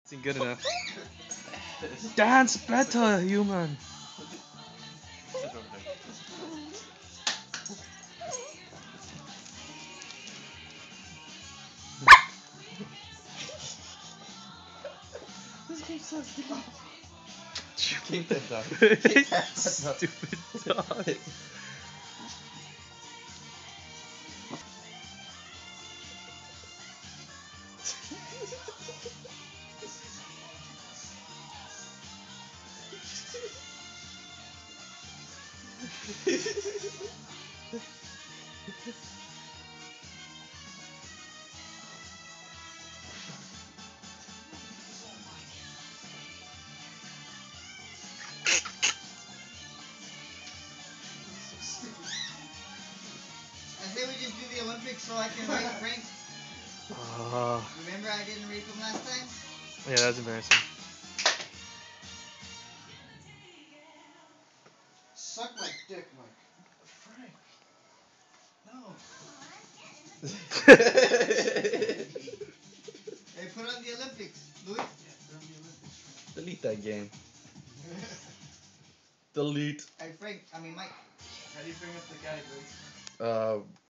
Isn't good enough. Dance better, human. This game's so stupid. Keep that dog. Stupid dog. I say we just do the Olympics so I can rate Frank. Remember I didn't rate him last time? Yeah, that's embarrassing. Suck my dick, Mike. Frank. No. Hey, put on the Olympics, Louis. Yeah, put on the Olympics, Frank. Delete that game. Delete. Hey, Frank, Mike. How do you bring up the guy, Louis?